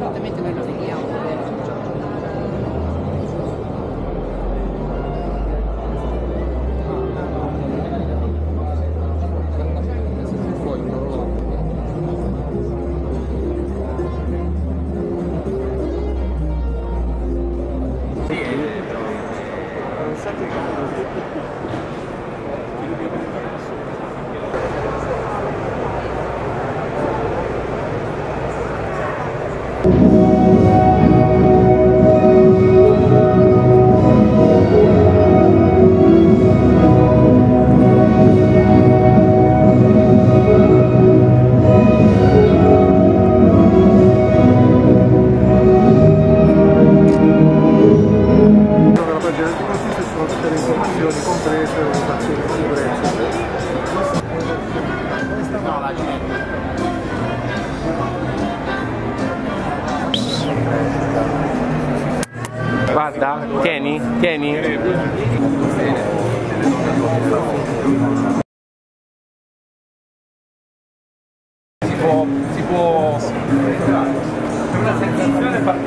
assolutamente noi lo vediamo. Guarda, tieni. Si può... È una sensazione particolare.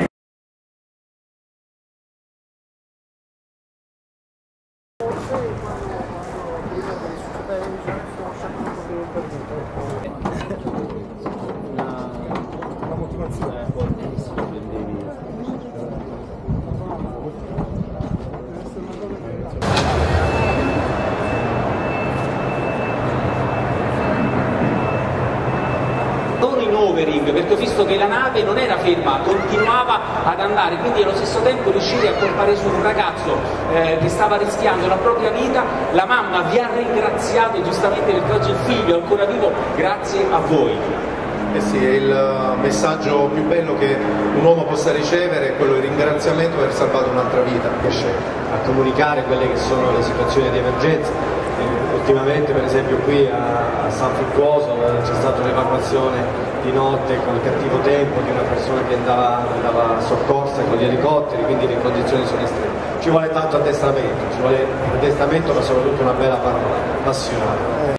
La motivazione è non in overing, perché ho visto che la nave non era ferma, continuava ad andare, quindi allo stesso tempo riuscire a colpare su un ragazzo che stava rischiando la propria vita. La mamma vi ha ringraziato giustamente perché oggi il figlio è ancora vivo, grazie a voi. Eh sì, è il messaggio più bello che un uomo possa ricevere, è quello di ringraziamento per aver salvato un'altra vita. Riesce a comunicare quelle che sono le situazioni di emergenza. Ultimamente per esempio qui a San Fruttuoso c'è stata un'evacuazione di notte con il cattivo tempo di una persona che andava soccorsa con gli elicotteri, quindi le condizioni sono estreme. Ci vuole tanto addestramento, ma soprattutto una bella passione.